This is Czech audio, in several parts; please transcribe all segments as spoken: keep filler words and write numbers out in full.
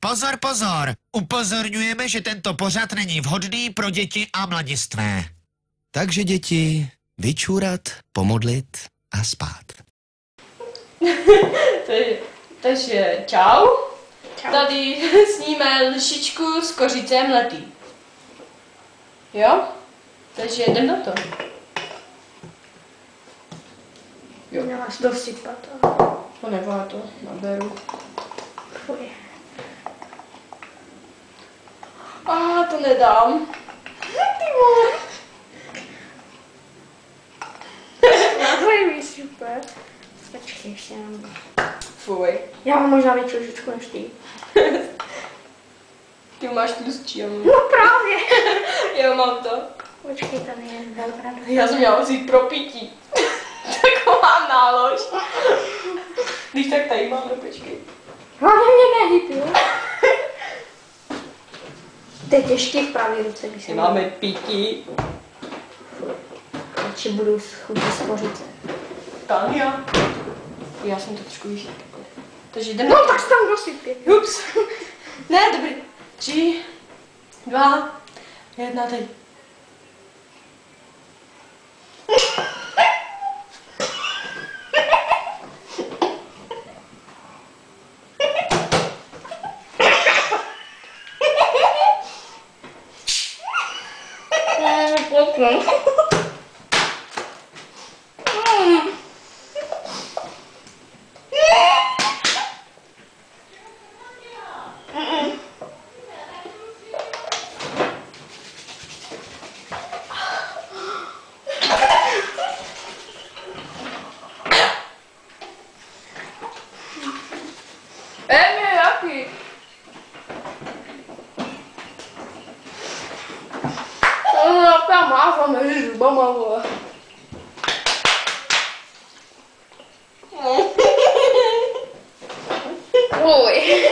Pozor, pozor! Upozorňujeme, že tento pořad není vhodný pro děti a mladistvé. Takže děti, vyčůrat, pomodlit a spát. Takže čau. Čau. Tady sníme lžičku s kořicem letý. Jo? Takže jdem na to. Jo. Měla jsi dosypat. To nevá, to naberu. Fuj. A to nedám. Ty vole. Nahoj mi super. Počkej, ještě nám. Fuj. Já mám možná větší lžičku než ty. Ty máš tlustší, já mám. No právě. Já mám to. Počkej, tady je velká. Já jsem měla vzít pro pití. Taková nálož. Když tak tady máme, počkej. Hlavně mě nehyb, jo? To je těžký v pravé ruce, když se Máme pití. Radši budu chutit z kořice. Tania. Já jsem to trošku vyšší. Takže jdeme. No tak se tam dosypě. Ups. Ne, dobrý. Tři, dva, jedna, teď. Emil, jaký? No, jaká máva mezi zubama, vole. Uj.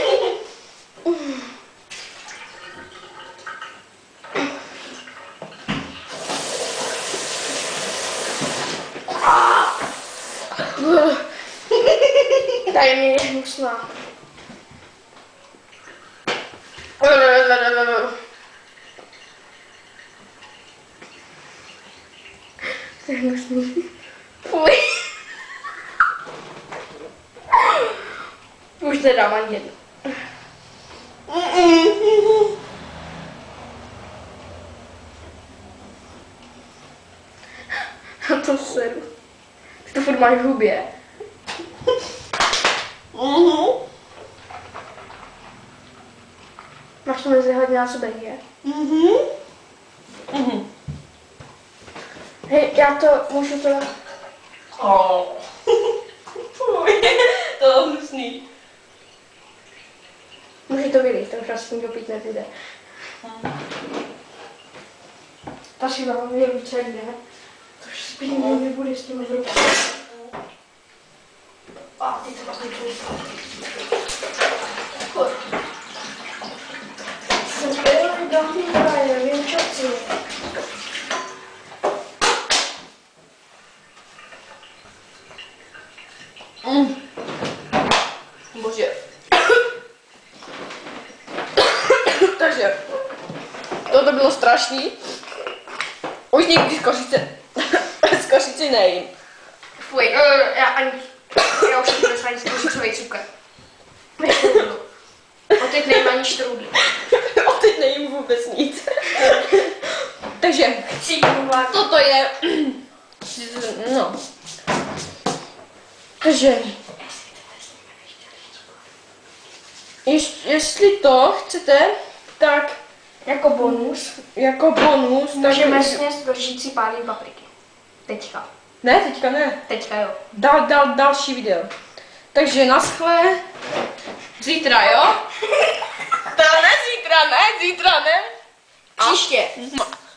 Tady mi je hnusná. To je hnusný. Fuj. Už nedám ani jedno. A to seru. Ty to furt máš v hubě. Mhm. Máš to mezi hodně násobek, je? Mhm. Mhm. Hej, já to můžu to... Oh. Fuj, to je hnusný. Můžu to vylít, to už asi nikdo pít nebude. Ta šiva je více jde. To už spíš nebude s tím v rukou. A ty to vlastně čuji. Jsem byl dohlý kraje, vím čo chci. Mm. Bože. Takže, toto bylo strašný. Už nikdy z košice, z košice nejím. Fuj, uh, já ani... Já už jsem byl ani košicový cukr. Odteď nejím ani štrůdl. Odteď nejím vůbec nic. Takže, Chci mluvit. toto je... No. Takže... Ješ, jestli to chcete, tak Jako bonus jako bonus, můžeme tak... sněst do lžící pálí papriky. Teďka. Ne, teďka ne. Teďka jo. Dal, dal, další video. Takže naschle. Zítra, jo? Teda ne zítra, ne, zítra, ne. Příště. A...